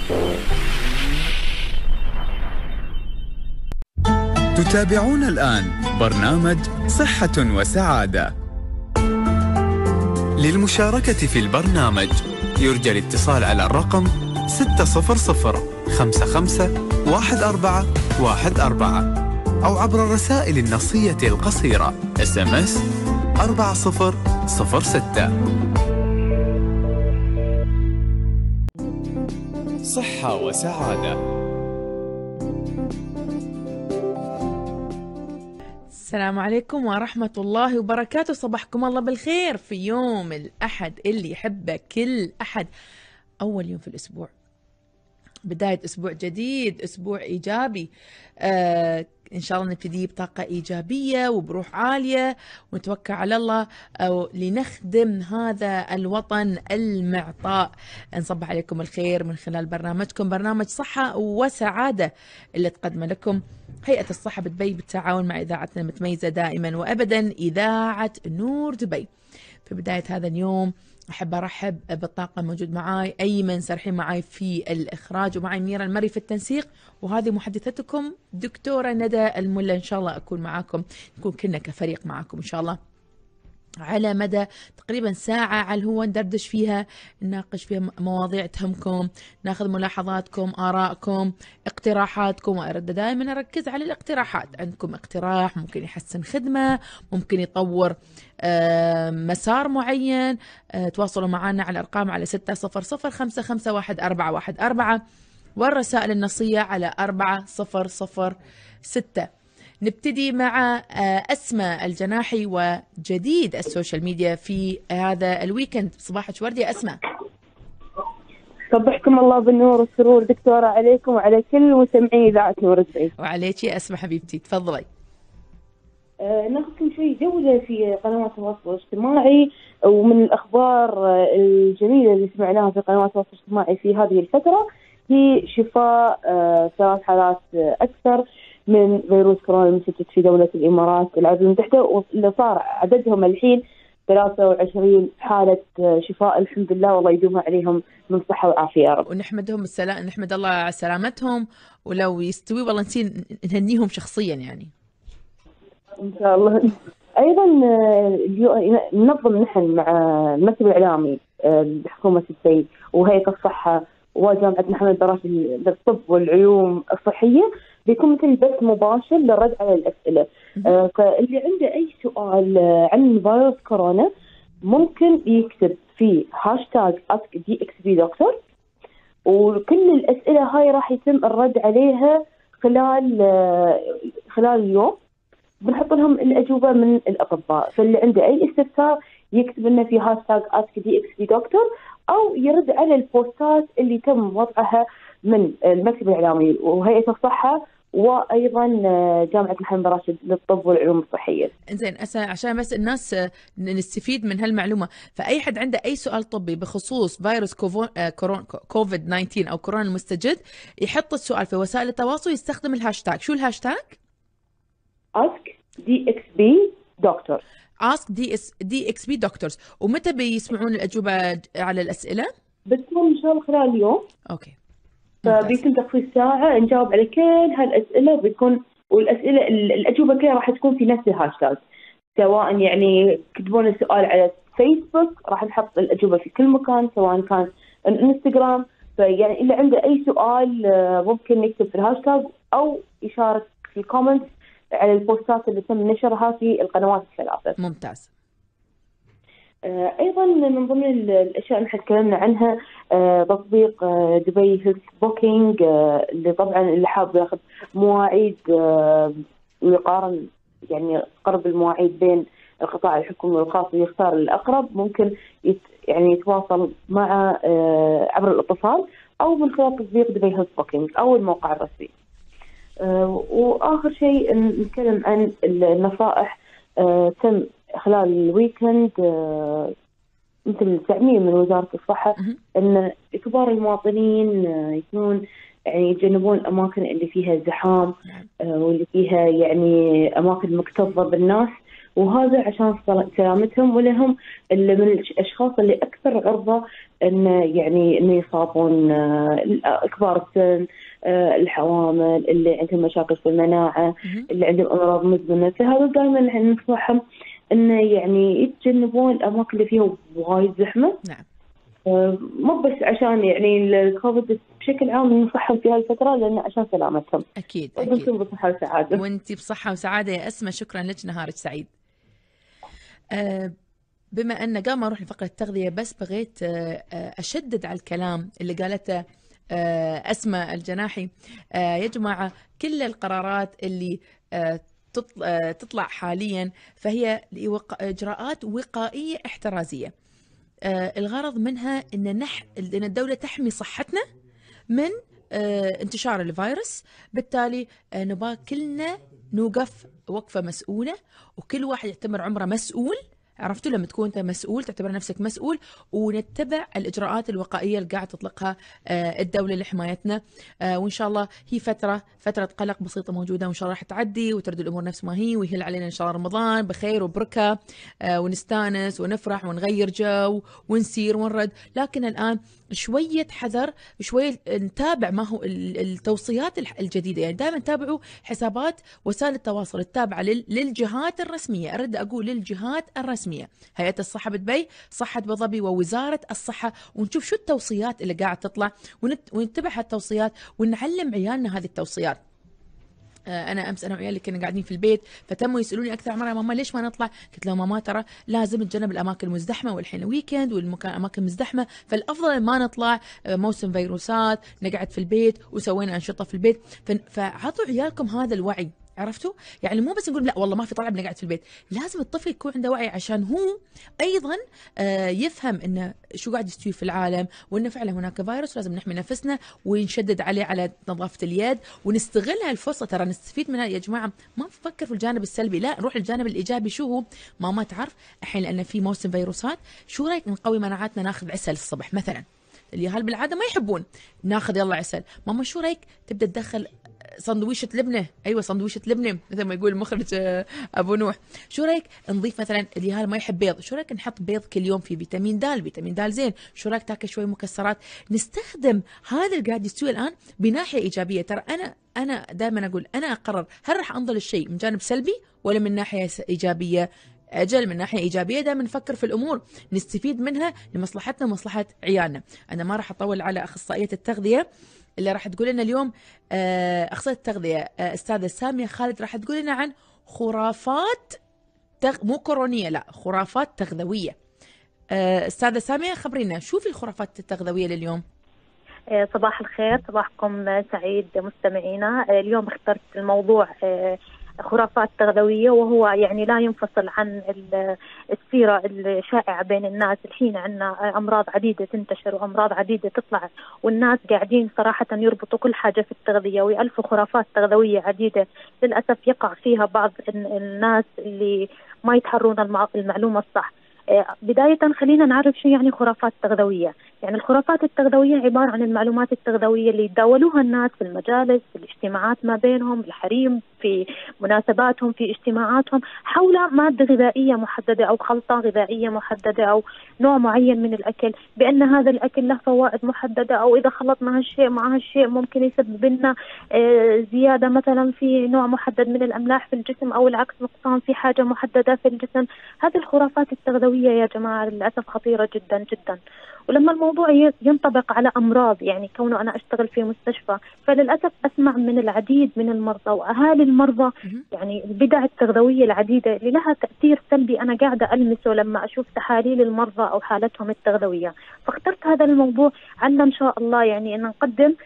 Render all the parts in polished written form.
تتابعون الآن برنامج صحة وسعادة. للمشاركة في البرنامج يرجى الاتصال على الرقم 600 55 1414 أو عبر الرسائل النصية القصيرة SMS 4006. صحة وسعادة. السلام عليكم ورحمة الله وبركاته. صباحكم الله بالخير في يوم الأحد اللي يحبه كل أحد، أول يوم في الأسبوع، بداية أسبوع جديد، أسبوع إيجابي. إن شاء الله نبتدي بطاقة إيجابية وبروح عالية ونتوكل على الله لنخدم هذا الوطن المعطاء. نصبح عليكم الخير من خلال برنامجكم، برنامج صحة وسعادة، اللي تقدم لكم هيئة الصحة بدبي بالتعاون مع إذاعتنا المتميزة دائما وأبدا، إذاعة نور دبي. في بداية هذا اليوم أحب أرحب بالطاقم موجود معاي، أيمن سرحين معاي في الإخراج، ومعاي ميرا المري في التنسيق، وهذه محدثتكم دكتورة ندى الملا. إن شاء الله أكون معاكم، نكون كلنا كفريق معاكم إن شاء الله على مدى تقريبا ساعة، على الهواء ندردش فيها، نناقش فيها مواضيع تهمكم، ناخذ ملاحظاتكم، آرائكم، اقتراحاتكم. وأرد دائما أركز على الاقتراحات. عندكم اقتراح ممكن يحسن خدمة، ممكن يطور مسار معين، تواصلوا معنا على الأرقام على 600 55 1414 والرسائل النصية على 4006. نبتدي مع أسماء الجناحي وجديد السوشيال ميديا في هذا الويكند. صباحك ورد يا أسماء. صبحكم الله بالنور والسرور دكتورة، عليكم وعلى كل مستمعي إذاعة نور دبي. وعليك يا أسماء حبيبتي، تفضلي. ناخذكم شوي جولة في قنوات التواصل الاجتماعي ومن الأخبار الجميلة اللي سمعناها في قنوات التواصل الاجتماعي في هذه الفترة، هي شفاء 3 حالات أكثر من فيروس كورونا المسجل في دولة الإمارات العربية المتحدة، واللي صار عددهم الحين 23 حالة شفاء. الحمد لله، والله يدومها عليهم من صحة وعافية يا رب. ونحمدهم نحمد الله على سلامتهم، ولو يستوي والله نسير نهنيهم شخصيا يعني. إن شاء الله. أيضا ننظم نحن مع المكتب الإعلامي لحكومة دبي وهيئة الصحة وجامعة محمد دراسي للطب والعلوم الصحية، بيكون مثل بث مباشر للرد على الأسئلة. فاللي عنده أي سؤال عن فيروس كورونا ممكن يكتب في هاشتاج #DXBDoctor، وكل الأسئلة هاي راح يتم الرد عليها خلال اليوم. بنحط لهم الأجوبة من الأطباء، فاللي عنده أي استفسار يكتب لنا في هاشتاج #DXBDoctor أو يرد على البوستات اللي تم وضعها من المكتب الإعلامي وهيئة الصحة وأيضا جامعة محمد راشد للطب والعلوم الصحية. إنزين عشان بس الناس نستفيد من هالمعلومة، فأي حد عنده أي سؤال طبي بخصوص فيروس كوفيد 19 أو كورونا المستجد يحط السؤال في وسائل التواصل، يستخدم الهاشتاج. شو الهاشتاج؟ #DXBDoctor. DXBDoctors. ومتى بيسمعون الأجوبة على الأسئلة؟ بتكون إن شاء الله خلال اليوم. أوكي. فبيكون تخصيص ساعة نجاوب على كل هالأسئلة، بيكون والأسئلة الأجوبة كلها راح تكون في نفس الهاشتاج، سواء يعني كتبون السؤال على فيسبوك راح نحط الأجوبة في كل مكان، سواء كان الانستغرام. فيعني اللي عنده أي سؤال ممكن يكتب في الهاشتاج أو يشارك في الكومنت على البوستات اللي تم نشرها في القنوات الثلاثة. ممتاز. أيضا من ضمن الأشياء اللي تكلمنا عنها تطبيق دبي هيلث بوكينج، اللي طبعا اللي حاب ياخذ مواعيد ويقارن يعني قرب المواعيد بين القطاع الحكومي والخاص ويختار الأقرب، ممكن يعني يتواصل مع عبر الاتصال أو من خلال تطبيق دبي هيلث بوكينج أو الموقع الرسمي. وآخر شيء نتكلم عن النصائح تم خلال الويكند، مثل تعميم من وزارة الصحة أن كبار المواطنين يكونون يعني يتجنبون الأماكن اللي فيها زحام واللي فيها يعني أماكن مكتظة بالناس، وهذا عشان سلامتهم، ولهم اللي من الأشخاص اللي أكثر عرضة إن يصابون كبار السن، الحوامل اللي عندهم مشاكل في المناعة، اللي عندهم أمراض مزمنة. فهذا دائما ننصحهم إنه يعني يتجنبون الأماكن اللي فيها وايد زحمة. نعم. مو بس عشان يعني الكوفيد، بشكل عام ننصحهم في هالفترة لأن عشان سلامتهم. أكيد وأنتم بصحة وسعادة. وأنتي بصحة وسعادة يا أسماء، شكرا لك، نهارك سعيد. بما أن قبل ما أروح لفقرة التغذية بس بغيت أشدد على الكلام اللي قالته أسماء الجناحي. يا جماعة كل القرارات اللي تطلع حاليا فهي إجراءات وقائية احترازية، الغرض منها إن الدولة تحمي صحتنا من انتشار الفيروس. بالتالي نبغى كلنا نوقف وقفة مسؤولة، وكل واحد يعتبر عمره مسؤول. عرفتوا لما تكون انت مسؤول تعتبر نفسك مسؤول، ونتبع الاجراءات الوقائيه اللي قاعد تطلقها الدوله لحمايتنا. وان شاء الله هي فتره قلق بسيطه موجوده، وان شاء الله راح تعدي وترد الامور نفس ما هي، ويهل علينا ان شاء الله رمضان بخير وبركه، ونستانس ونفرح ونغير جو ونسير ونرد. لكن الان شويه حذر، شويه نتابع ما هو التوصيات الجديده. يعني دائما تابعوا حسابات وسائل التواصل التابعه للجهات الرسميه. ارد اقول للجهات الرسميه، هيئة الصحة بدبي، صحة أبو ظبي، ووزارة الصحة، ونشوف شو التوصيات اللي قاعد تطلع ونتبع هالتوصيات ونعلم عيالنا هذه التوصيات. انا امس انا وعيالي كنا قاعدين في البيت، فتموا يسالوني اكثر عن مره: ماما ليش ما نطلع؟ قلت لهم: ماما ترى لازم نتجنب الاماكن المزدحمه، والحين ويكند والاماكن مزدحمه، فالافضل ما نطلع، موسم فيروسات، نقعد في البيت، وسوينا انشطه في البيت. فعطوا عيالكم هذا الوعي. عرفتوا؟ يعني مو بس نقول لا والله ما في طلعه بنقعد في البيت، لازم الطفل يكون عنده وعي عشان هو ايضا يفهم انه شو قاعد يستوي في العالم، وانه فعلا هناك فيروس، لازم نحمي نفسنا ونشدد عليه على نظافه اليد، ونستغل هالفرصه. ترى نستفيد منها يا جماعه، ما نفكر في الجانب السلبي، لا نروح الجانب الايجابي. شو هو؟ ماما تعرف الحين لان في موسم فيروسات، شو رايك نقوي مناعتنا، ناخذ عسل الصبح مثلا؟ اليهال بالعاده ما يحبون، ناخذ يلا عسل. ماما شو رايك تبدا تدخل سندويشة لبنة؟ ايوه سندويشة لبنة مثل ما يقول المخرج ابو نوح. شو رايك نضيف مثلا اليهال ما يحب بيض، شو رايك نحط بيض كل يوم في فيتامين د، فيتامين د زين. شو رايك تاكل شوي مكسرات؟ نستخدم هذا اللي قاعد يستوي الان بناحيه ايجابيه. ترى انا دائما اقول انا اقرر هل راح انظر الشيء من جانب سلبي ولا من ناحيه ايجابيه. أجل من ناحية إيجابية دائما نفكر في الأمور نستفيد منها لمصلحتنا ومصلحة عيالنا. أنا ما راح أطول على أخصائية التغذية اللي راح تقول لنا اليوم، أخصائية التغذية أستاذة سامية خالد راح تقول لنا عن خرافات مو كورونية، لا خرافات تغذوية. أستاذة سامية خبرينا شو في الخرافات التغذوية لليوم؟ صباح الخير، صباحكم سعيد مستمعينا. اليوم اخترت الموضوع خرافات تغذوية، وهو يعني لا ينفصل عن السيرة الشائعة بين الناس. الحين عندنا أمراض عديدة تنتشر وأمراض عديدة تطلع، والناس قاعدين صراحة يربطوا كل حاجة في التغذية ويألفوا خرافات تغذوية عديدة. للأسف يقع فيها بعض الناس اللي ما يتحرون المعلومة الصح. بداية خلينا نعرف شو يعني خرافات تغذوية. يعني الخرافات التغذوية عبارة عن المعلومات التغذوية اللي يتداولوها الناس في المجالس، في الاجتماعات ما بينهم، الحريم، في مناسباتهم، في اجتماعاتهم، حول مادة غذائية محددة أو خلطة غذائية محددة أو نوع معين من الأكل، بأن هذا الأكل له فوائد محددة، أو إذا خلطنا هالشيء مع هالشيء ممكن يسبب لنا زيادة مثلا في نوع محدد من الأملاح في الجسم، أو العكس نقصان في حاجة محددة في الجسم. هذه الخرافات التغذوية يا جماعة للأسف خطيرة جدا جدا. ولما الموضوع ينطبق على أمراض، يعني كونه أنا أشتغل في مستشفى، فللأسف أسمع من العديد من المرضى وأهالي المرضى يعني البدع التغذوية العديدة اللي لها تأثير سلبي أنا قاعدة ألمسه لما أشوف تحاليل المرضى أو حالتهم التغذوية. فاخترت هذا الموضوع عنا إن شاء الله يعني أن نقدم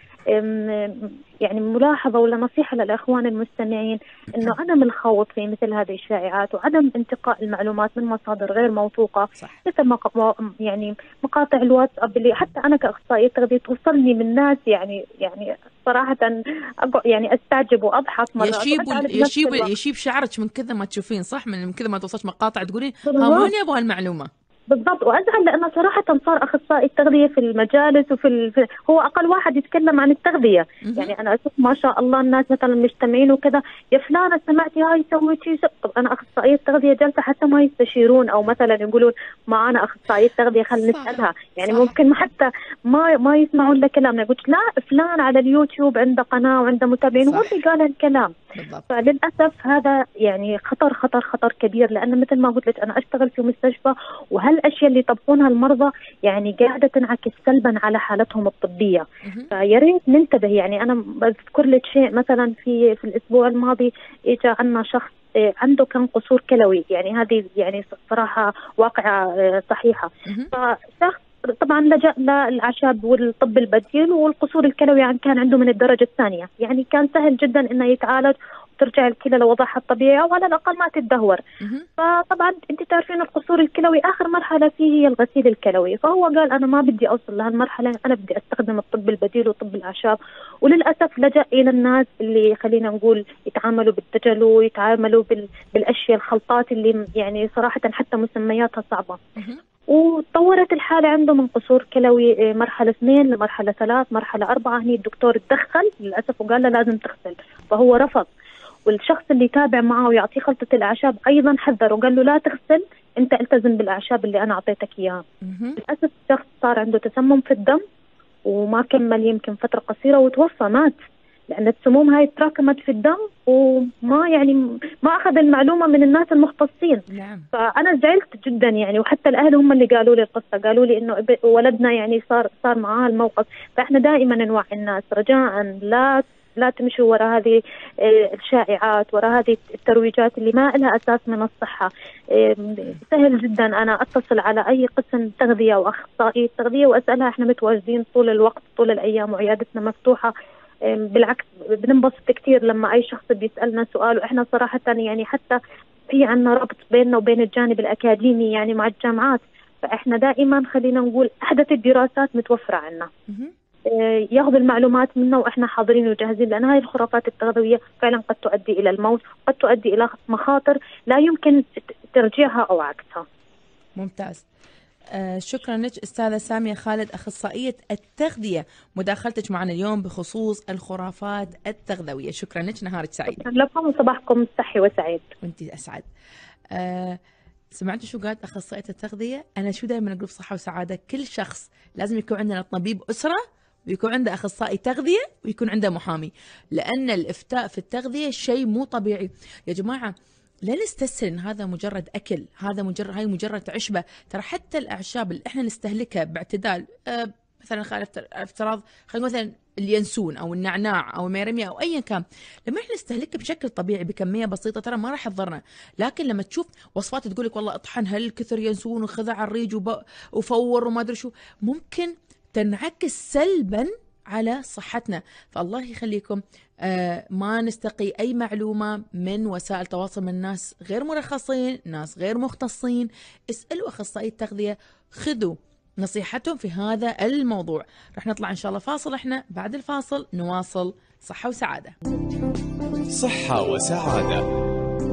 يعني ملاحظة ولا نصيحة للأخوان المستمعين إنه عدم الخوض في مثل هذه الشائعات، وعدم انتقاء المعلومات من مصادر غير موثوقة، مثل يعني مقاطع الواتساب اللي حتى أنا كأخصائية تغذية توصلني من ناس يعني صراحة يعني أستعجب وأضحك مرات. يشيب شعرك من كذا ما تشوفين، صح؟ من كذا ما توصلش مقاطع تقولين ها وين أبغى المعلومة. بالضبط. وازعل لانه صراحه صار اخصائي التغذيه في المجالس هو اقل واحد يتكلم عن التغذيه. يعني انا اشوف ما شاء الله الناس مثلا مجتمعين وكذا، يا فلانه سمعتي هاي سويتي، طب انا اخصائيه تغذيه جالسه حتى ما يستشيرون او مثلا يقولون ما انا اخصائيه تغذيه خلينا نسالها. يعني صح. ممكن حتى ما يسمعون له كلام، يقول لا فلان على اليوتيوب عنده قناه وعنده متابعين هو اللي قال الكلام. بالضبط. فللاسف هذا يعني خطر خطر خطر كبير، لان مثل ما قلت لك انا اشتغل في مستشفى، وهالاشياء اللي يطبقونها المرضى يعني قاعده تنعكس سلبا على حالتهم الطبيه. فيا ريت ننتبه. يعني انا بذكر لك شيء مثلا في الاسبوع الماضي اجى عنا شخص عنده كان قصور كلوي، يعني هذه يعني صراحه واقعه صحيحه. فشخص طبعا لجأ للأعشاب والطب البديل، والقصور الكلوي يعني كان عنده من الدرجة الثانية، يعني كان سهل جدا انه يتعالج وترجع الكلى لوضعها الطبيعي او على الاقل ما تتدهور. فطبعا انت تعرفين القصور الكلوي اخر مرحلة فيه هي الغسيل الكلوي، فهو قال انا ما بدي اوصل لهالمرحلة، انا بدي استخدم الطب البديل وطب الاعشاب. وللاسف لجأ الى الناس اللي خلينا نقول يتعاملوا بالدجل، يتعاملوا بالاشياء الخلطات اللي يعني صراحة حتى مسمياتها صعبة. وتطورت الحالة عنده من قصور كلوي مرحلة 2 لمرحلة 3 مرحلة 4. هني الدكتور تدخل للأسف وقال له لازم تغسل، فهو رفض. والشخص اللي يتابع معه ويعطيه خلطة الأعشاب أيضا حذر وقال له لا تغسل، أنت التزم بالأعشاب اللي أنا أعطيتك إياها. للأسف الشخص صار عنده تسمم في الدم، وما كمل يمكن فترة قصيرة وتوفى، مات، لأن السموم هاي تراكمت في الدم وما يعني ما أخذ المعلومة من الناس المختصين. نعم. فأنا زعلت جدا يعني، وحتى الأهل هم اللي قالوا لي القصة، قالوا لي إنه ولدنا يعني صار معاه الموقف. فإحنا دائما نوعي الناس رجاء لا تمشوا وراء هذه الشائعات، وراء هذه الترويجات اللي ما لها أساس من الصحة. سهل جدا أنا أتصل على أي قسم تغذية أو أخصائي تغذية وأسألها، إحنا متواجدين طول الوقت طول الأيام وعيادتنا مفتوحة. بالعكس بننبسط كثير لما أي شخص بيسألنا سؤال، وإحنا صراحة يعني حتى في عنا ربط بيننا وبين الجانب الأكاديمي يعني مع الجامعات، فإحنا دائما خلينا نقول أحدث الدراسات متوفرة عنا، ياخذ المعلومات منا وإحنا حاضرين وجاهزين، لأن هاي الخرافات التغذوية فعلا قد تؤدي إلى الموت، قد تؤدي إلى مخاطر لا يمكن ترجيعها أو عكسها. ممتاز. شكرا لك أستاذة سامية خالد، أخصائية التغذية، مداخلتك معنا اليوم بخصوص الخرافات التغذوية. شكرا لك، نهارك سعيد. شكرا لكم وصباحكم صحي وسعيد. وانت أسعد. سمعتوا شو قالت أخصائية التغذية؟ أنا شو دائما أقول صحة وسعادة، كل شخص لازم يكون عندنا طبيب أسرة، ويكون عنده أخصائي تغذية، ويكون عنده محامي، لأن الإفتاء في التغذية شيء مو طبيعي يا جماعة. لا نستسهل ان هذا مجرد اكل، هاي مجرد عشبه. ترى حتى الاعشاب اللي احنا نستهلكها باعتدال، مثلا افتراض خلينا مثلا اليانسون او النعناع او الميرميا او ايا كان، لما احنا نستهلكه بشكل طبيعي بكميه بسيطه ترى ما راح تضرنا. لكن لما تشوف وصفات تقول لك والله اطحن هالكثر يانسون وخذ على الريج وفور وما ادري شو، ممكن تنعكس سلبا على صحتنا. فالله يخليكم ما نستقي أي معلومة من وسائل تواصل من ناس غير مرخصين، ناس غير مختصين. اسألوا أخصائي التغذية، خذوا نصيحتهم في هذا الموضوع. رح نطلع إن شاء الله فاصل، احنا بعد الفاصل نواصل صحة وسعادة. صحة وسعادة.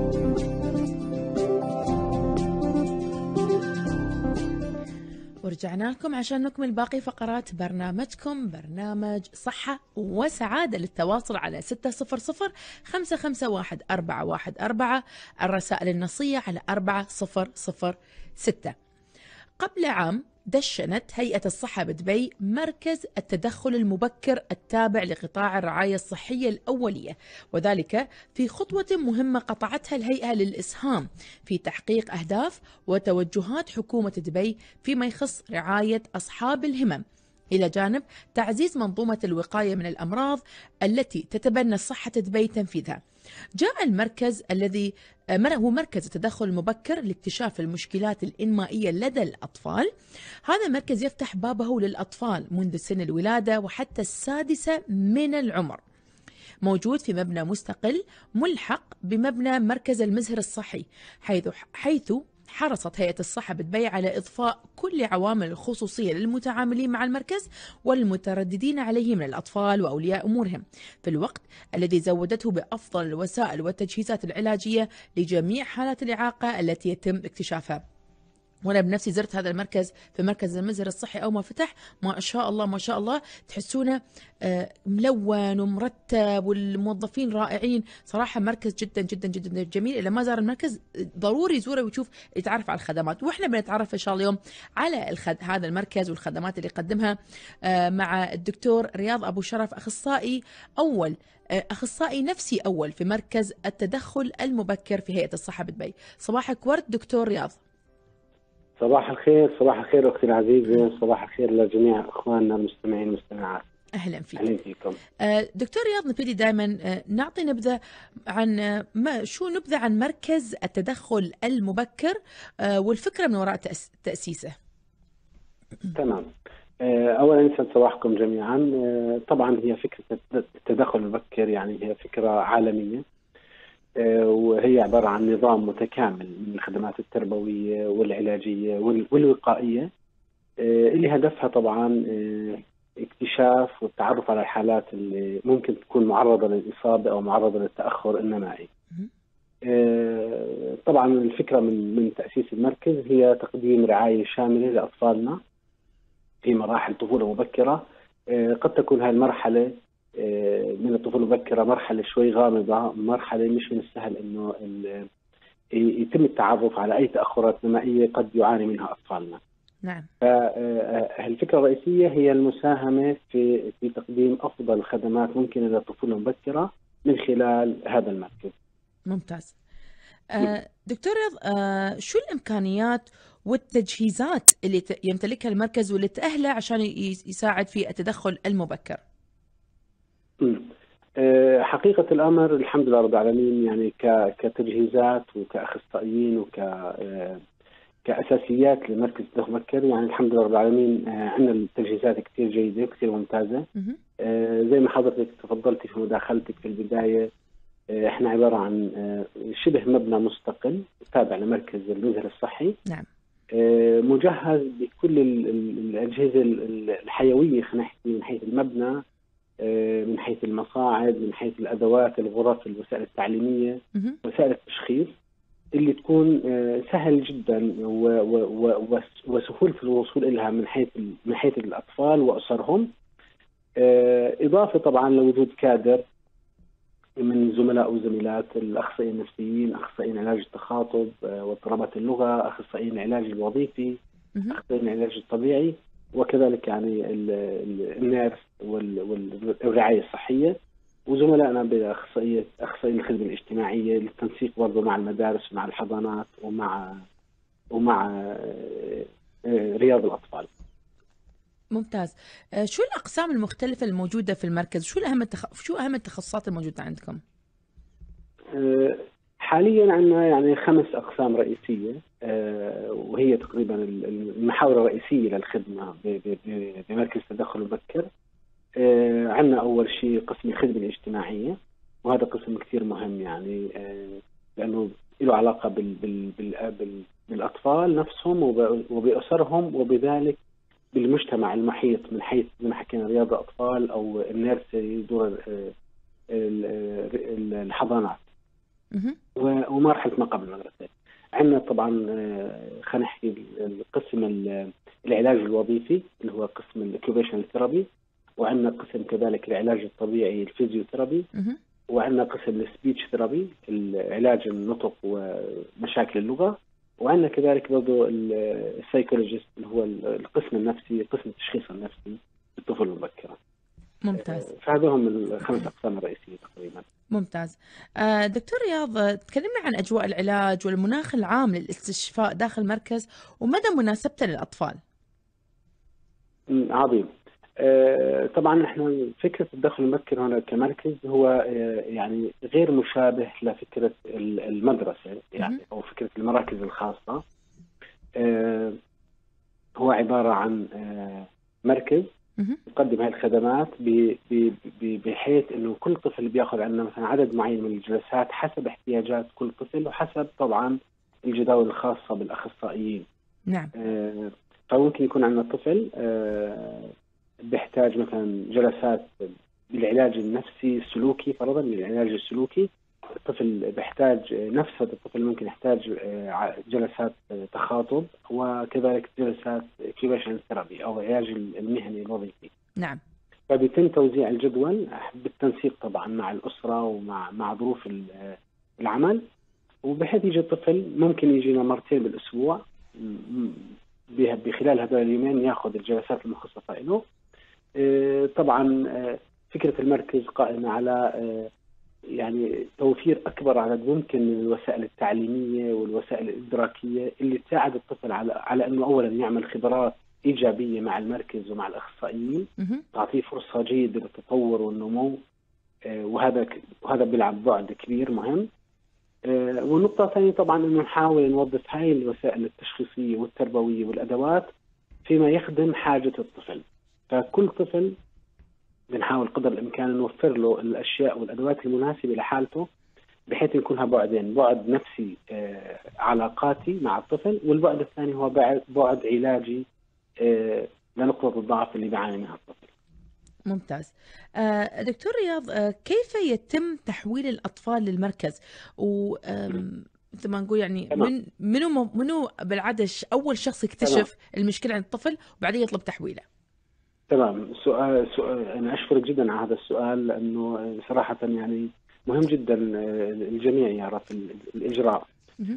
ورجعنا لكم عشان نكمل باقي فقرات برنامجكم، برنامج صحة وسعادة. للتواصل على 600-551-414، الرسائل النصية على 4006. قبل عام دشنت هيئة الصحة بدبي مركز التدخل المبكر التابع لقطاع الرعاية الصحية الأولية، وذلك في خطوة مهمة قطعتها الهيئة للإسهام في تحقيق أهداف وتوجهات حكومة دبي فيما يخص رعاية أصحاب الهمم، إلى جانب تعزيز منظومة الوقاية من الأمراض التي تتبنى صحة دبي تنفيذها. جاء المركز الذي هو مركز التدخل المبكر لاكتشاف المشكلات الإنمائية لدى الأطفال. هذا مركز يفتح بابه للأطفال منذ سن الولادة وحتى السادسة من العمر، موجود في مبنى مستقل ملحق بمبنى مركز المزهر الصحي، حيث حرصت هيئة الصحة بدبي على إضفاء كل عوامل الخصوصية للمتعاملين مع المركز والمترددين عليه من الأطفال وأولياء أمورهم، في الوقت الذي زودته بأفضل الوسائل والتجهيزات العلاجية لجميع حالات الإعاقة التي يتم اكتشافها. وانا بنفسي زرت هذا المركز في مركز المزهر الصحي اول ما فتح، ما شاء الله ما شاء الله، تحسونه ملون ومرتب والموظفين رائعين صراحه. مركز جدا جدا جدا جميل. اللي ما زار المركز ضروري يزوره ويشوف يتعرف على الخدمات، واحنا بنتعرف ان شاء الله اليوم على هذا المركز والخدمات اللي يقدمها مع الدكتور رياض ابو شرف، اخصائي نفسي اول في مركز التدخل المبكر في هيئه الصحه بدبي. صباحك ورد دكتور رياض. صباح الخير، صباح الخير أختي العزيزة، صباح الخير لجميع إخواننا المستمعين والمستمعات. أهلا فيك. أهلا فيكم. دكتور رياض، نبتدي دائما نعطي نبذة عن نبذة عن مركز التدخل المبكر والفكرة من وراء تأسيسه. تمام. أولا يسعد صباحكم جميعا. طبعا هي فكرة التدخل المبكر يعني هي فكرة عالمية، وهي عبارة عن نظام متكامل من الخدمات التربوية والعلاجية والوقائية، اللي هدفها طبعا اكتشاف والتعرف على الحالات اللي ممكن تكون معرضة للإصابة أو معرضة للتأخر النمائي. طبعا الفكرة من تأسيس المركز هي تقديم رعاية شاملة لأطفالنا في مراحل طفولة مبكرة. قد تكون هذه المرحلة من الطفولة المبكرة مرحلة شوي غامضة، مرحلة مش من السهل إنه يتم التعرف على أي تأخرات نمائية قد يعاني منها أطفالنا. نعم. فالفكرة الرئيسية هي المساهمة في تقديم أفضل خدمات ممكنة للطفولة المبكرة من خلال هذا المركز. ممتاز. دكتور رياض، شو الإمكانيات والتجهيزات اللي يمتلكها المركز واللي تأهله عشان يساعد في التدخل المبكر؟ حقيقة الأمر الحمد لله رب العالمين، يعني كتجهيزات وكأخصائيين كأساسيات لمركز التدخل المبكر، يعني الحمد لله رب العالمين عندنا التجهيزات كثير جيدة وكثير ممتازة. زي ما حضرتك تفضلتي في مداخلتك في البداية، احنا عبارة عن شبه مبنى مستقل تابع لمركز المزهر الصحي. نعم. مجهز بكل الأجهزة الحيوية، خلينا نحكي من حيث المبنى، من حيث المصاعد، من حيث الأدوات، الغرف، الوسائل التعليمية، وسائل التشخيص اللي تكون سهل جدا وسهول في الوصول لها من حيث الأطفال وأسرهم. إضافة طبعا لوجود كادر من زملاء وزميلات الأخصائيين النفسيين، أخصائيين علاج التخاطب واضطرابات اللغة، أخصائيين العلاج الوظيفي، أخصائيين العلاج الطبيعي، وكذلك يعني النيرس والرعاية الصحية، وزملائنا بأخصائيين الخدمة الاجتماعية للتنسيق برضه مع المدارس ومع الحضانات ومع رياض الأطفال. ممتاز. شو الأقسام المختلفة الموجودة في المركز؟ شو أهم التخصصات الموجودة عندكم؟ حاليا عندنا يعني 5 أقسام رئيسية، وهي تقريبا المحاور الرئيسية للخدمة بمركز التدخل المبكر. عندنا أول شيء قسم الخدمة الاجتماعية، وهذا قسم كثير مهم يعني لأنه له علاقة بالأطفال نفسهم وبأسرهم، وبذلك بالمجتمع المحيط من حيث زي ما حكينا رياض الأطفال أو النيرسري، دور الحضانات ومرحلة ما قبل المدرسة. عندنا طبعا خلينا نحكي القسم العلاج الوظيفي اللي هو قسم الأوكيوبيشنال ثيرابي، وعندنا قسم كذلك العلاج الطبيعي الفيزيوثيرابي، وعندنا قسم السبيتش ثيرابي العلاج النطق ومشاكل اللغة، وعندنا كذلك برضه السايكولوجيست اللي هو القسم النفسي، قسم التشخيص النفسي للطفل المبكرة. ممتاز. فهذا هم ال5 أقسام الرئيسية تقريبا. ممتاز. دكتور رياض، تكلمنا عن أجواء العلاج والمناخ العام للاستشفاء داخل المركز ومدى مناسبته للأطفال. عظيم. طبعا احنا فكرة التدخل المبكر هنا كمركز هو يعني غير مشابه لفكرة المدرسة يعني أو فكرة المراكز الخاصة. هو عبارة عن مركز يقدم هذه الخدمات بحيث انه كل طفل بياخذ عندنا مثلا عدد معين من الجلسات حسب احتياجات كل طفل وحسب طبعا الجداول الخاصة بالأخصائيين. نعم. فممكن يكون عندنا طفل بيحتاج مثلا جلسات بالعلاج النفسي السلوكي، فرضا للعلاج السلوكي، الطفل بيحتاج نفس هذا الطفل ممكن يحتاج جلسات تخاطب، وكذلك جلسات كيوبيشن ثيرابي أو العلاج المهني الوظيفي. نعم. فبيتم توزيع الجدول بالتنسيق طبعا مع الأسرة ومع ظروف العمل، وبحيث يجي الطفل ممكن يجينا مرتين بالأسبوع، بخلال هذول اليومين ياخذ الجلسات المخصصة له. طبعا فكرة المركز قائمة على يعني توفير أكبر عدد ممكن من الوسائل التعليمية والوسائل الإدراكية اللي تساعد الطفل على أنه أولا يعمل خبرات إيجابية مع المركز ومع الأخصائيين، تعطيه فرصة جيدة للتطور والنمو، وهذا بيلعب بعد كبير مهم. والنقطة الثانية طبعا أنه نحاول نوظف هاي الوسائل التشخيصية والتربوية والأدوات فيما يخدم حاجة الطفل. فكل طفل بنحاول قدر الإمكان نوفر له الأشياء والأدوات المناسبة لحالته، بحيث يكونها بعدين: بعد نفسي علاقاتي مع الطفل، والبعد الثاني هو بعد علاجي لنقطة الضعف اللي بيعاني منها الطفل. ممتاز. دكتور رياض، كيف يتم تحويل الأطفال للمركز؟ مثل ما نقول يعني منو بالعادة أول شخص يكتشف المشكلة عند الطفل وبعدين يطلب تحويله؟ تمام. سؤال أنا أشكرك جدا على هذا السؤال، لأنه صراحة يعني مهم جدا الجميع يعرف الإجراء.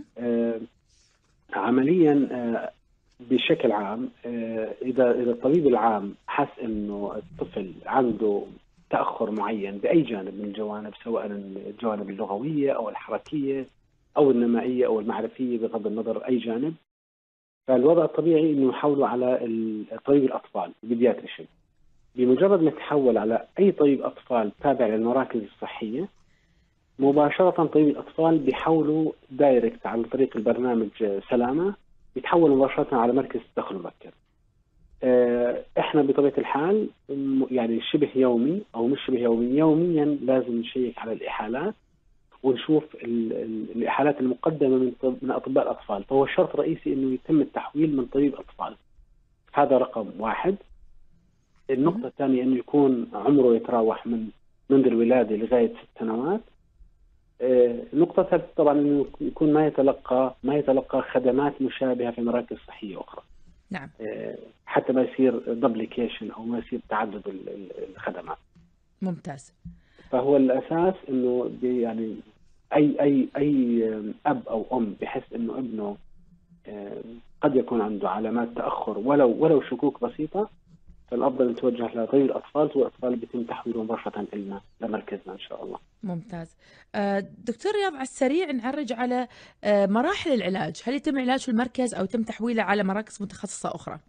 عمليا بشكل عام إذا الطبيب العام حس إنه الطفل عنده تأخر معين بأي جانب من الجوانب، سواء الجوانب اللغوية أو الحركية أو النمائية أو المعرفية بغض النظر أي جانب، فالوضع الطبيعي إنه يحولوا على طبيب الأطفال البيدياتريشن. بمجرد ما يتحول على أي طبيب أطفال تابع للمراكز الصحية، مباشرة طبيب الأطفال بيحولوا دايركت عن طريق البرنامج سلامة، يتحول مباشرة على مركز التدخل المبكر. احنا بطبيعة الحال يعني شبه يومي او مش شبه يومي، يوميا لازم نشيك على الإحالات ونشوف الإحالات المقدمة من أطباء الأطفال. فهو شرط رئيسي انه يتم التحويل من طبيب أطفال، هذا رقم واحد. النقطة الثانية انه يكون عمره يتراوح منذ الولادة لغاية 6 سنوات. النقطة الثالثة طبعا انه يكون ما يتلقى خدمات مشابهة في مراكز صحية أخرى. نعم. حتى ما يصير دبليكيشن أو ما يصير تعدد الخدمات. ممتاز. فهو الأساس إنه يعني أي أب أو أم بحس إنه ابنه قد يكون عنده علامات تأخر ولو شكوك بسيطة، فالأفضل نتوجه لطبيب الأطفال. والأطفال بيتم تحويله مباشرة إلنا لمركزنا إن شاء الله. ممتاز. دكتور رياض، على السريع نعرج على مراحل العلاج. هل يتم علاج في المركز أو يتم تحويله على مراكز متخصصة أخرى؟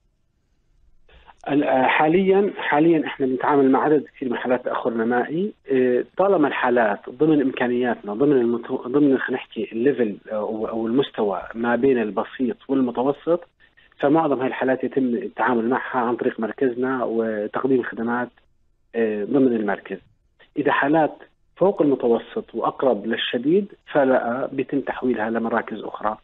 حاليا احنا بنتعامل مع عدد كثير من حالات تأخر نمائي. طالما الحالات ضمن إمكانياتنا، ضمن خلينا نحكي الليفل أو المستوى ما بين البسيط والمتوسط، فمعظم هاي الحالات يتم التعامل معها عن طريق مركزنا وتقديم الخدمات ضمن المركز. إذا حالات فوق المتوسط وأقرب للشديد فلا بيتم تحويلها لمراكز أخرى.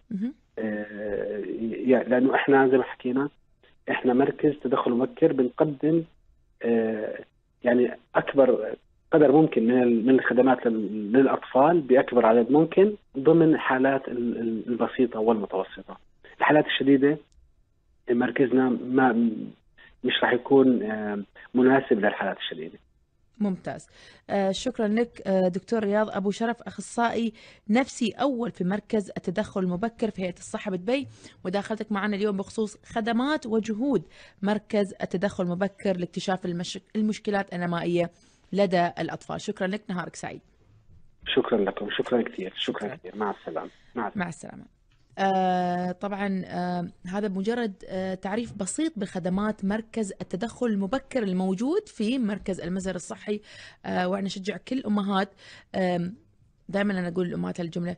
لأنه إحنا زي ما حكينا إحنا مركز تدخل مبكر، بنقدم يعني أكبر قدر ممكن من الخدمات للأطفال بأكبر عدد ممكن ضمن الحالات البسيطة والمتوسطة. الحالات الشديدة مركزنا مش راح يكون مناسب للحالات الشديدة. ممتاز. شكرا لك دكتور رياض أبو شرف، أخصائي نفسي أول في مركز التدخل المبكر في هيئة الصحة بدبي، وداخلتك معنا اليوم بخصوص خدمات وجهود مركز التدخل المبكر لاكتشاف المشكلات النمائية لدى الأطفال. شكرا لك، نهارك سعيد. شكرا لكم، شكرا كثير. كثير. مع السلامة. مع السلامة. طبعا هذا مجرد تعريف بسيط بخدمات مركز التدخل المبكر الموجود في مركز المزهر الصحي. وأنا أشجع كل أمهات، دائما أنا أقول لأمهات الجملة: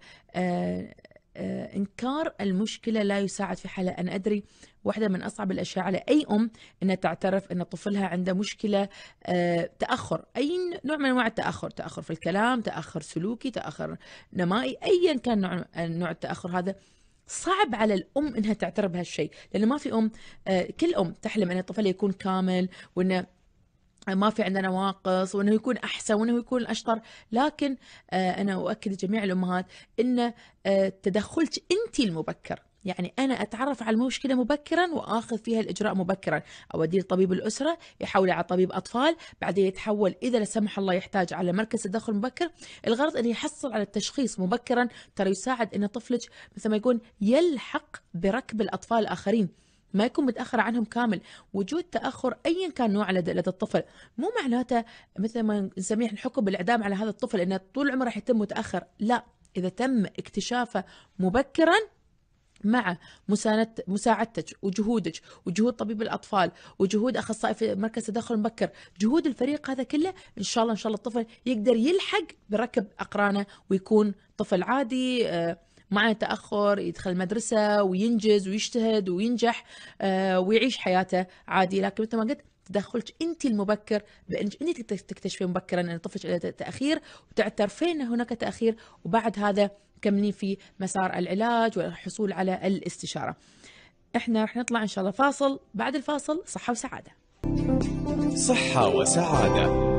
إنكار المشكلة لا يساعد في حلها. أنا أدري واحدة من أصعب الأشياء على أي أم أنها تعترف أن طفلها عنده مشكلة تأخر، أي نوع من أنواع التأخر، تأخر في الكلام، تأخر سلوكي، تأخر نمائي، أيا كان نوع التأخر هذا. صعب على الأم إنها تعترف بهالشيء، لأنه ما في أم، كل أم تحلم أن طفلها يكون كامل وأنه ما في عندنا نواقص، وانه يكون احسن، وانه يكون اشطر. لكن انا اؤكد لجميع الامهات ان تدخلك انت المبكر، يعني انا اتعرف على المشكله مبكرا واخذ فيها الاجراء مبكرا، اوديه لطبيب الاسره يحول على طبيب اطفال، بعدين يتحول اذا لا سمح الله يحتاج على مركز تدخل مبكر. الغرض انه يحصل على التشخيص مبكرا، ترى يساعد ان طفلك مثل ما يقول يلحق بركب الاطفال الاخرين، ما يكون متأخر عنهم كامل. وجود تأخر أيا كان نوع لدى الطفل مو معناته مثل ما نسميه الحكم بالإعدام على هذا الطفل إنه طول عمره راح يتم متأخر، لا، إذا تم اكتشافه مبكرا مع مساعدتك وجهودك وجهود طبيب الأطفال وجهود أخصائي في مركز تدخل مبكر، جهود الفريق هذا كله، إن شاء الله الطفل يقدر يلحق بركب أقرانه ويكون طفل عادي مع تأخر، يدخل المدرسة وينجز ويجتهد وينجح ويعيش حياته عادي. لكن مثل ما قلت تدخلك انت المبكر بانك انت تكتشفين مبكرا ان طفلك له تاخير وتعترفين ان هناك تاخير، وبعد هذا كملين في مسار العلاج والحصول على الاستشاره. احنا رح نطلع ان شاء الله فاصل، بعد الفاصل صحه وسعاده. صحه وسعاده.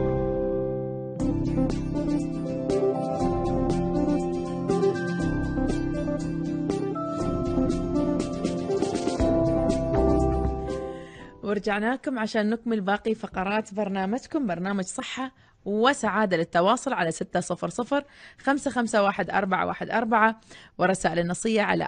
ورجعنا لكم عشان نكمل باقي فقرات برنامجكم، برنامج صحة وسعادة. للتواصل على 600-551-414 ورسائل النصية على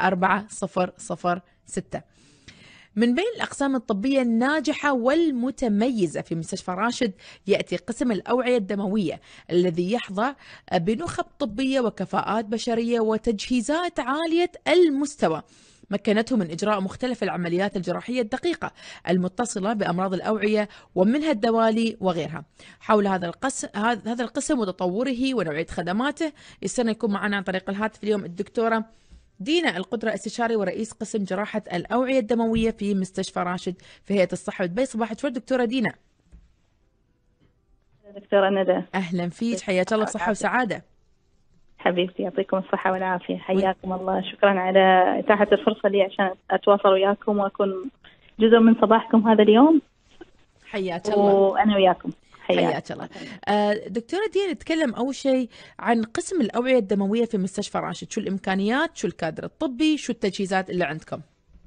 4006. من بين الأقسام الطبية الناجحة والمتميزة في مستشفى راشد يأتي قسم الأوعية الدموية الذي يحظى بنخب طبية وكفاءات بشرية وتجهيزات عالية المستوى مكنته من إجراء مختلف العمليات الجراحية الدقيقة المتصلة بأمراض الأوعية ومنها الدوالي وغيرها. حول هذا القسم وتطوره ونوعية خدماته يستنى يكون معنا عن طريق الهاتف اليوم الدكتورة دينا القدرة، استشاري ورئيس قسم جراحة الأوعية الدموية في مستشفى راشد في هيئة الصحة بدبي. صباح الخير دكتورة دينا. دكتورة ندى، أهلا فيك، حياك الله بصحة وسعادة. حبيبتي يعطيكم الصحة والعافية، حياكم الله، شكرا على إتاحة الفرصة لي عشان أتواصل وياكم وأكون جزء من صباحكم هذا اليوم. حياك الله. وأنا وياكم. حياك الله. دكتورة دينا، نتكلم أول شيء عن قسم الأوعية الدموية في مستشفى راشد، شو الإمكانيات، شو الكادر الطبي، شو التجهيزات اللي عندكم؟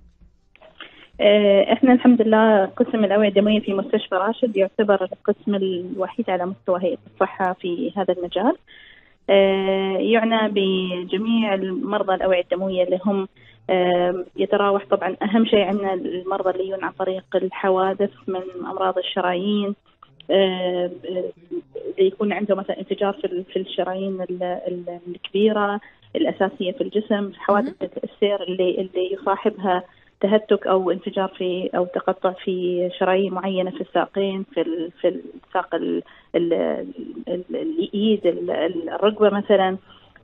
احنا الحمد لله قسم الأوعية الدموية في مستشفى راشد يعتبر القسم الوحيد على مستوى هيئة الصحة في هذا المجال. يعنى بجميع المرضى الأوعية الدموية اللي هم يتراوح طبعا أهم شيء عندنا المرضى اللي يجون عن طريق الحوادث من أمراض الشرايين، اللي يكون عنده مثلا انفجار في الشرايين الكبيرة الأساسية في الجسم، حوادث السير اللي يصاحبها تهتك أو انفجار في أو تقطع في شرايين معينة في الساقين، في الساق الإيد، الركبة مثلا،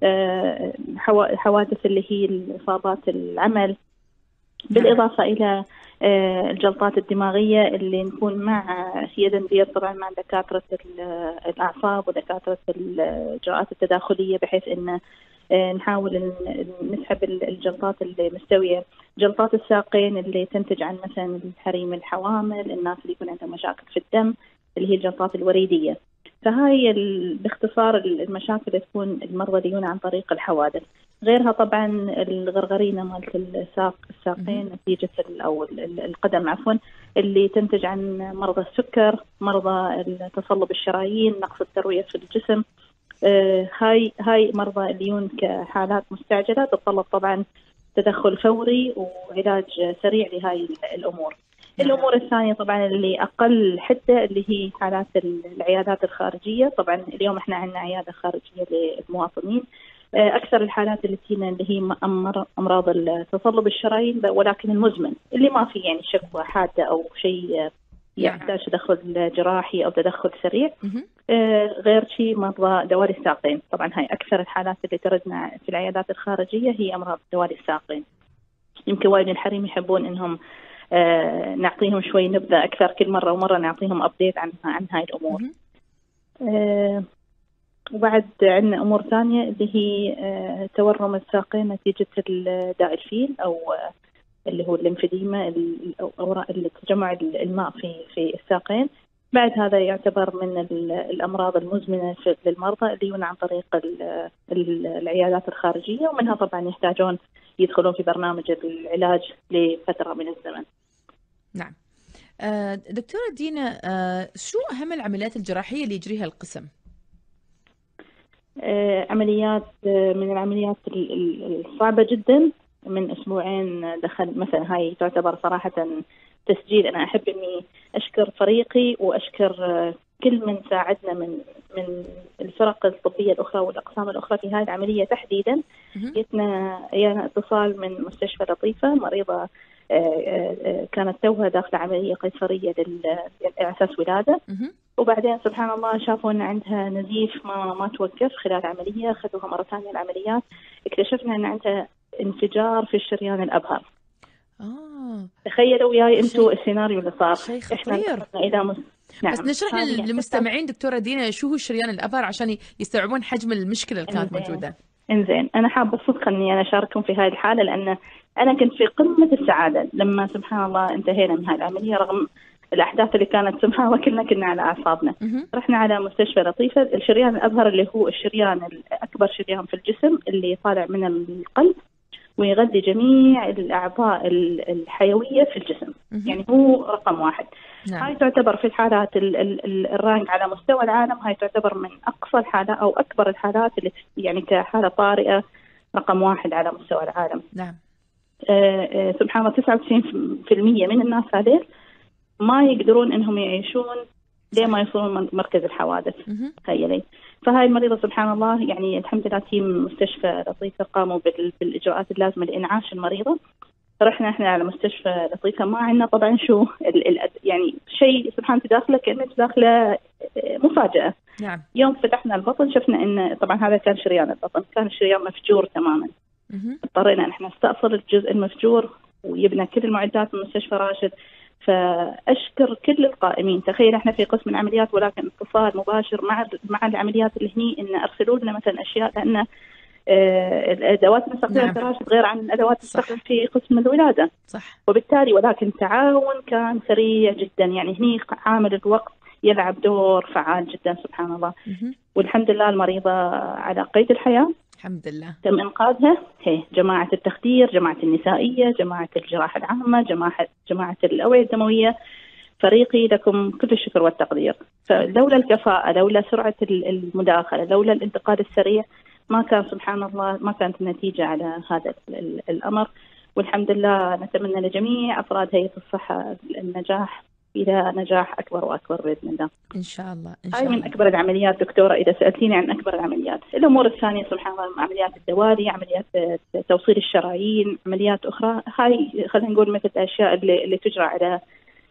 حوادث اللي هي الإصابات العمل، بالإضافة إلى الجلطات الدماغية اللي نكون مع يدا بيد طبعا مع دكاترة الأعصاب ودكاترة الإجراءات التداخلية، بحيث أن نحاول نسحب الجلطات اللي مستوية، جلطات الساقين اللي تنتج عن مثلا الحريم الحوامل، الناس اللي يكون عندهم مشاكل في الدم اللي هي الجلطات الوريدية. فهاي باختصار المشاكل اللي تكون المرضى اللي يجون عن طريق الحوادث. غيرها طبعا الغرغرينة مالت الساقين نتيجة أو القدم عفوا، اللي تنتج عن مرضى السكر، مرضى تصلب الشرايين، نقص التروية في الجسم. هاي مرضى اللي يجون كحالات مستعجلة تتطلب طبعا تدخل فوري وعلاج سريع لهاي الأمور. الأمور الثانية طبعا اللي أقل حدة اللي هي حالات العيادات الخارجية. طبعا اليوم احنا عندنا عيادة خارجية للمواطنين. أكثر الحالات اللي تجينا اللي هي أمراض تصلب الشرايين ولكن المزمن، اللي ما في يعني شكوى حادة أو شيء يحتاج تدخل جراحي أو تدخل سريع. غير شيء مرضى دوالي الساقين، طبعا هاي أكثر الحالات اللي تردنا في العيادات الخارجية هي أمراض دوالي الساقين. يمكن وايد من الحريم يحبون إنهم نعطيهم شوي نبذة أكثر، كل مرة ومرة نعطيهم أبديت عن هاي الأمور. وبعد عندنا أمور ثانية اللي هي تورم الساقين نتيجة داء الفيل أو اللي هو الليمفديما، أوراق تجمع الماء في الساقين. بعد هذا يعتبر من الأمراض المزمنة للمرضى اللي يجون عن طريق العيادات الخارجية، ومنها طبعا يحتاجون يدخلون في برنامج العلاج لفترة من الزمن. نعم. دكتورة دينا، شو أهم العمليات الجراحية اللي يجريها القسم؟ عمليات من العمليات الصعبة جدا. من أسبوعين دخل مثلا، هاي تعتبر صراحة تسجيل. أنا أحب إني أشكر فريقي وأشكر كل من ساعدنا من الفرق الطبية الأخرى والأقسام الأخرى في هذه العملية تحديدا. جتنا اتصال من مستشفى لطيفة، مريضة كانت توها داخل عملية قيصرية لأساس ولادة، وبعدين سبحان الله شافوا أن عندها نزيف ما توقف خلال العملية، أخذوها مرة ثانية العمليات، اكتشفنا أن عندها انفجار في الشريان الأبهر. تخيلوا وياي أنتوا السيناريو اللي صار. شيء خطير. نعم. بس نشرح للمستمعين دكتورة دينا شو هو الشريان الأبهر عشان يستوعبون حجم المشكلة اللي كانت موجودة. إنزين، أنا حابة صدق إني أنا أشارككم في هذه الحالة، لأن أنا كنت في قمة السعادة لما سبحان الله انتهينا من هذه العملية، رغم الأحداث اللي كانت سبحان الله كنا على أعصابنا. رحنا على مستشفى لطيفة. الشريان الأبهر اللي هو الشريان الأكبر شريان في الجسم اللي طالع من القلب ويغذي جميع الأعضاء الحيوية في الجسم، يعني هو رقم واحد. نعم. هاي تعتبر في الحالات الرانك على مستوى العالم، هاي تعتبر من أقصى الحالات أو أكبر الحالات اللي يعني كحالة طارئة رقم واحد على مستوى العالم. نعم. سبحان الله 99% من الناس هذول ما يقدرون إنهم يعيشون ليه ما يوصلون مركز الحوادث. تخيلي. فهاي المريضة سبحان الله يعني الحمد لله تيم مستشفى لطيفة قاموا بالإجراءات اللازمة لإنعاش المريضة. رحنا احنا على مستشفى لطيفة، ما عندنا طبعا شو يعني شيء سبحان الله داخله كأنه داخله مفاجأة. نعم. يوم فتحنا البطن شفنا إن طبعا هذا كان شريان البطن، كان الشريان مفجور تماما. اضطرينا ان احنا نستأصل الجزء المفجور ويبنى كل المعدات من مستشفى راشد. فأشكر كل القائمين. تخيل احنا في قسم العمليات ولكن اتصال مباشر مع العمليات اللي هني ان ارسلوا لنا مثلا اشياء، لان الادوات المستخدمه في راشد غير عن الادوات المستخدمه في قسم الولاده. صح. وبالتالي ولكن تعاون كان سريع جدا، يعني هني عامل الوقت يلعب دور فعال جدا سبحان الله. والحمد لله المريضه على قيد الحياه الحمد لله، تم إنقاذها. هي جماعة التخدير، جماعة النسائية، جماعة الجراحة العامة، جماعة الأوعية الدموية، فريقي لكم كل الشكر والتقدير. فلولا الكفاءة، لولا سرعة المداخلة، لولا الانتقال السريع، ما كان سبحان الله ما كانت النتيجة على هذا الأمر. والحمد لله نتمنى لجميع أفراد هيئة الصحة النجاح إلى نجاح أكبر وأكبر بإذن الله. إن شاء الله. هاي من أكبر العمليات دكتورة. إذا سألتيني عن أكبر العمليات، الأمور الثانية سبحان الله عمليات الدوالي، عمليات توصيل الشرايين، عمليات أخرى، هاي خلينا نقول مثل الأشياء اللي تجرى على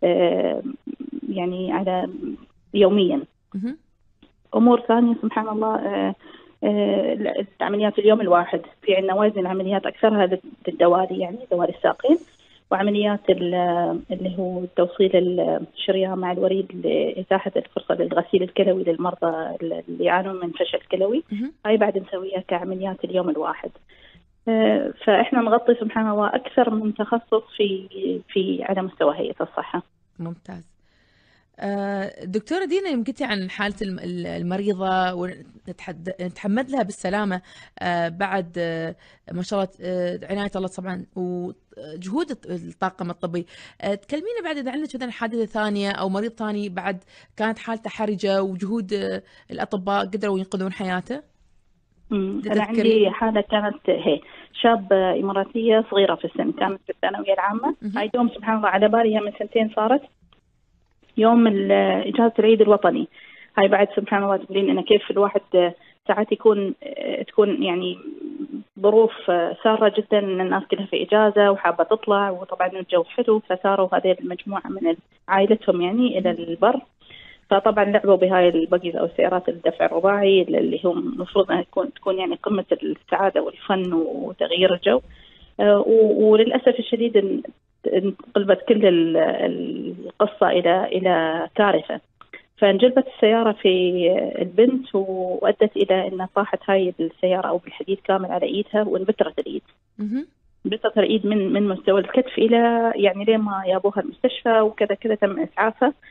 يعني على يوميا. أمور ثانية سبحان الله العمليات اليوم الواحد، في عندنا وزن العمليات أكثرها للدوالي، يعني دوالي الساقين، وعمليات اللي هو توصيل الشريان مع الوريد لإتاحة الفرصة للغسيل الكلوي للمرضى اللي يعانون من فشل كلوي. هاي بعد نسويها كعمليات اليوم الواحد. فإحنا نغطي سبحان الله أكثر من تخصص في على مستوى هيئة الصحة. ممتاز. دكتورة دينا، يمكن عن حالة المريضة ونتحمد لها بالسلامة بعد ما شاء الله عناية الله طبعا وجهود الطاقم الطبي. تكلمينا بعد إذا عندك مثلا حادثة ثانية أو مريض ثاني بعد كانت حالته حرجة وجهود الأطباء قدروا ينقذون حياته. أنا عندي حالة كانت هي شابة إماراتية صغيرة في السن، كانت في الثانوية العامة. هاي دوم سبحان الله على بالي من 2 صارت يوم إجازة العيد الوطني. هاي بعد سبحان الله تقولين إن كيف الواحد ساعات تكون يعني ظروف سارة جدا، إن الناس كلها في إجازة وحابة تطلع، وطبعا الجو حلو، فساروا هذه المجموعة من عائلتهم يعني إلى البر. فطبعا لعبوا بهاي البقيز أو سيارات الدفع الرباعي اللي هم المفروض أن تكون يعني قمة السعادة والفن وتغيير الجو. وللأسف الشديد انقلبت كل القصة إلى كارثة. فانجلبت السيارة في البنت وأدت إلى أن طاحت هاي السيارة أو بالحديد كامل على إيدها وانبترت الإيد. انبترت الإيد من مستوى الكتف إلى يعني لين ما يابوها المستشفى وكذا كذا تم إسعافها.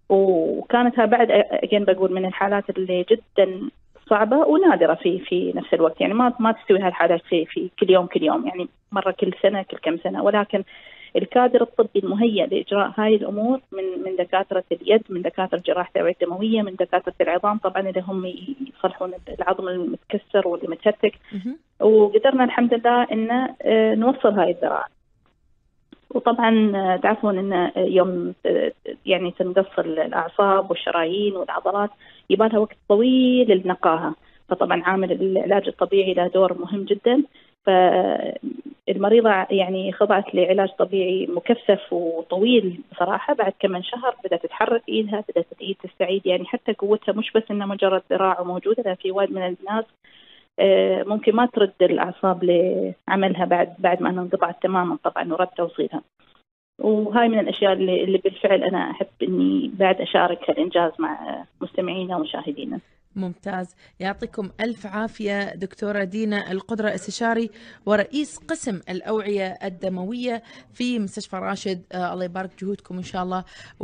وكانت بعد أجين بقول من الحالات اللي جدا صعبة ونادرة في نفس الوقت. يعني ما تستوي هالحالات في كل يوم يعني مرة كل سنة كل كم سنة، ولكن الكادر الطبي المهيأ لإجراء هاي الأمور من دكاترة اليد، من دكاترة جراحة الأوعية الدموية، من دكاترة العظام طبعا اللي هم يصلحون العظم المتكسر واللي متهتك. وقدرنا الحمد لله إن نوصل هاي الذراع. وطبعا تعرفون إن يوم يعني تنقص الأعصاب والشرايين والعضلات يبالها وقت طويل لنقاها، فطبعا عامل العلاج الطبيعي له دور مهم جدا. فالمريضة يعني خضعت لعلاج طبيعي مكثف وطويل بصراحة. بعد كم شهر بدأت تتحرك إيدها، بدأت الإيد تستعيد يعني حتى قوتها، مش بس إنها مجرد ذراع موجودة، لا في وايد من الناس ممكن ما ترد الأعصاب لعملها بعد ما انقطعت تماما طبعا ورد توصيلها. وهاي من الأشياء اللي بالفعل أنا أحب إني بعد أشارك هالإنجاز مع مستمعينا ومشاهدينا. ممتاز، يعطيكم ألف عافية دكتورة دينا القدرة، استشاري ورئيس قسم الأوعية الدموية في مستشفى راشد. الله يبارك جهودكم إن شاء الله،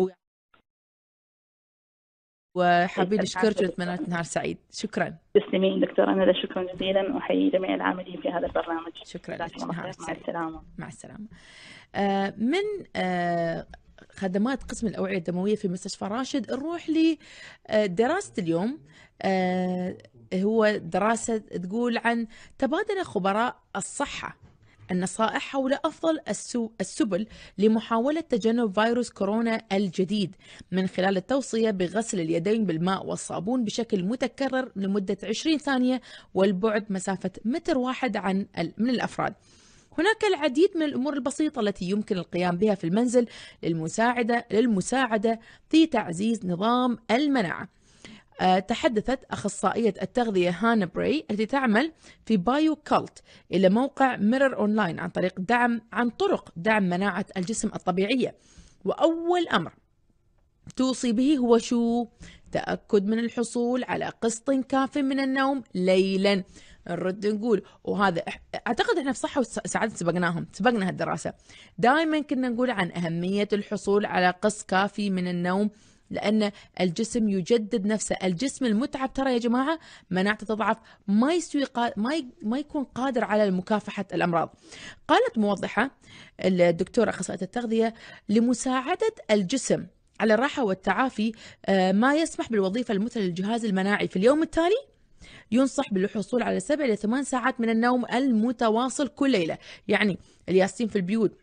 وحابين نشكرك ونتمنى لك نهار سعيد. شكرا. تسلمين دكتورة أنا شكرا جزيلا، وأحيي جميع العاملين في هذا البرنامج. شكرا لك. مع السلامة. مع السلامة. من خدمات قسم الأوعية الدموية في مستشفى راشد نروح لدراسة اليوم. هو دراسة تقول عن تبادل خبراء الصحة النصائح حول أفضل السبل لمحاولة تجنب فيروس كورونا الجديد من خلال التوصية بغسل اليدين بالماء والصابون بشكل متكرر لمدة 20 ثانية والبعد مسافة متر واحد من الأفراد. هناك العديد من الأمور البسيطة التي يمكن القيام بها في المنزل للمساعدة في تعزيز نظام المناعة. تحدثت أخصائية التغذية هانا براي التي تعمل في بايو كالت إلى موقع ميرور أونلاين عن طرق دعم مناعة الجسم الطبيعية. وأول أمر توصي به هو تأكد من الحصول على قسط كاف من النوم ليلا. نرد نقول، وهذا اعتقد احنا في صحة وسعادة سبقنا هالدراسة، دائما كنا نقول عن أهمية الحصول على قسط كافي من النوم، لأن الجسم يجدد نفسه. الجسم المتعب ترى يا جماعة مناعته تضعف، ما يكون قادر على مكافحة الأمراض. قالت موضحة الدكتورة أخصائية التغذية لمساعدة الجسم على الراحة والتعافي ما يسمح بالوظيفة المثلى للجهاز المناعي في اليوم التالي، ينصح بالحصول على 7 إلى 8 ساعات من النوم المتواصل كل ليلة. يعني الياسين في البيوت،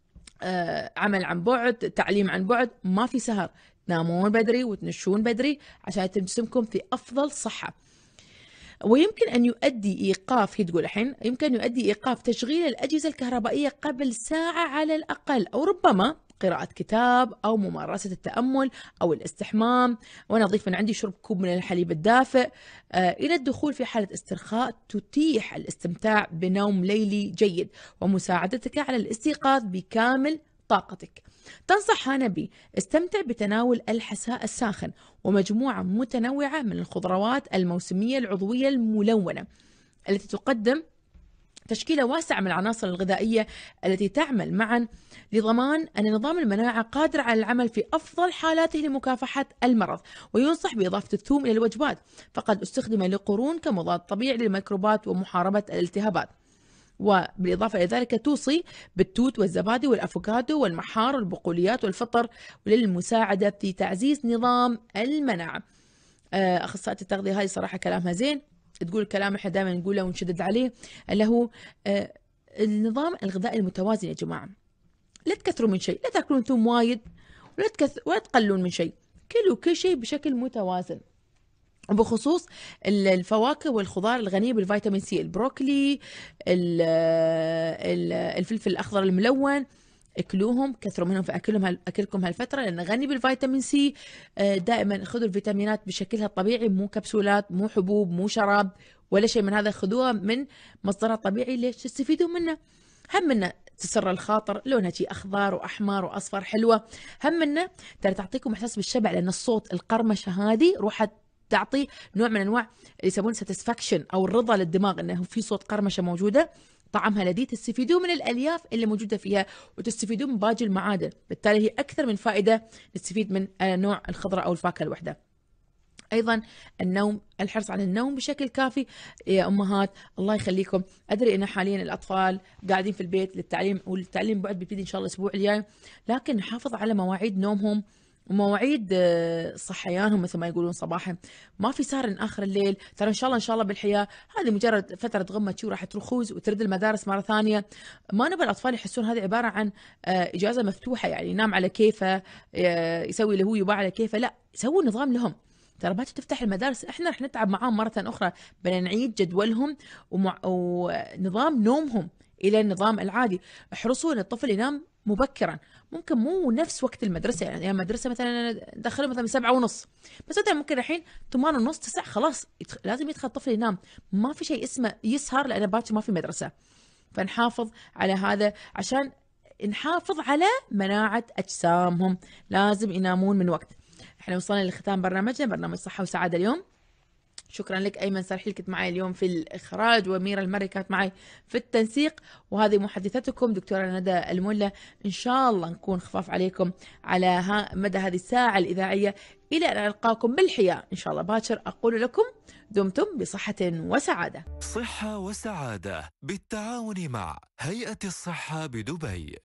عمل عن بعد، تعليم عن بعد، ما في سهر، تنامون بدري وتنشون بدري عشان يتم جسمكم في أفضل صحة. ويمكن أن يؤدي إيقاف، هي تقول الحين يمكن يؤدي إيقاف تشغيل الأجهزة الكهربائية قبل ساعة على الأقل، أو ربما قراءة كتاب أو ممارسة التأمل أو الاستحمام. وأنا أضيف أن عندي شرب كوب من الحليب الدافئ إلى الدخول في حالة استرخاء تتيح الاستمتاع بنوم ليلي جيد ومساعدتك على الاستيقاظ بكامل طاقتك. تنصح هانا استمتع بتناول الحساء الساخن ومجموعة متنوعة من الخضروات الموسمية العضوية الملونة التي تقدم تشكيلة واسعة من العناصر الغذائية التي تعمل معا لضمان أن نظام المناعة قادر على العمل في أفضل حالاته لمكافحة المرض. وينصح بإضافة الثوم إلى الوجبات، فقد استخدم لقرون كمضاد طبيعي للميكروبات ومحاربة الالتهابات. وبالإضافة إلى ذلك توصي بالتوت والزبادي والأفوكادو والمحار والبقوليات والفطر للمساعدة في تعزيز نظام المناعة. أخصائية التغذية هذه صراحة كلامها زين، تقول كلام احنا دائما نقوله ونشدد عليه، اللي هو النظام الغذائي المتوازن. يا جماعة لا تكثروا من شيء، لا تاكلون ثوم وايد ولا تقلون من شيء، كل شيء بشكل متوازن. وبخصوص الفواكه والخضار الغنية بالفيتامين سي، البروكلي، الفلفل الأخضر الملون، اكلوهم، كثروا منهم في أكلكم هالفترة لأنه غني بالفيتامين سي. دائما خذوا الفيتامينات بشكلها الطبيعي، مو كبسولات، مو حبوب، مو شراب ولا شيء من هذا، خذوها من مصدرها الطبيعي. ليش؟ تستفيدوا منه. هم منه تسر الخاطر، لونها شي أخضر وأحمر وأصفر حلوة. هم منه ترى تعطيكم إحساس بالشبع، لأن الصوت القرمشة هذه روح تعطي نوع من أنواع اللي يسمونه satisfaction أو الرضا للدماغ، إنه في صوت قرمشة موجودة. طعمها لذيذ، تستفيدون من الألياف اللي موجودة فيها وتستفيدون من باقي المعادن، بالتالي هي أكثر من فائدة نستفيد من نوع الخضرة أو الفاكهة الوحدة. أيضا النوم، الحرص على النوم بشكل كافي يا أمهات، الله يخليكم. أدري أن حاليا الأطفال قاعدين في البيت للتعليم، والتعليم بعد بيبتدي إن شاء الله الأسبوع الجاي، لكن نحافظ على مواعيد نومهم ومواعيد صحيانهم مثل ما يقولون صباحا. ما في سهر آخر الليل، ترى إن شاء الله بالحياة هذه مجرد فترة غمة شو راح ترخوز وترد المدارس مرة ثانية. ما نبغى الأطفال يحسون هذه عبارة عن إجازة مفتوحة، يعني ينام على كيفه، يسوي اللي هو يبغى على كيفه، لا، سووا نظام لهم. ترى ما تفتح المدارس احنا رح نتعب معاهم مرة أخرى، بدنا نعيد جدولهم ونظام نومهم إلى النظام العادي. احرصوا أن الطفل ينام مبكرا، ممكن مو نفس وقت المدرسة، يعني المدرسة مثلا ندخله مثلا 7:30، بس مثلا ممكن الحين 8:30 9 خلاص لازم يدخل الطفل ينام، ما في شيء اسمه يسهر لأنه باكر ما في مدرسة. فنحافظ على هذا عشان نحافظ على مناعة أجسامهم، لازم ينامون من وقت. احنا وصلنا لختام برنامجنا، برنامج صحة وسعادة اليوم. شكرا لك أيمن سرحيل كنت معي اليوم في الإخراج، وميرا المري كانت معي في التنسيق، وهذه محدثتكم دكتورة ندى الملا. إن شاء الله نكون خفاف عليكم على مدى هذه الساعة الإذاعية، إلى أن ألقاكم بالحياة إن شاء الله باكر. أقول لكم دمتم بصحة وسعادة. صحة وسعادة بالتعاون مع هيئة الصحة بدبي.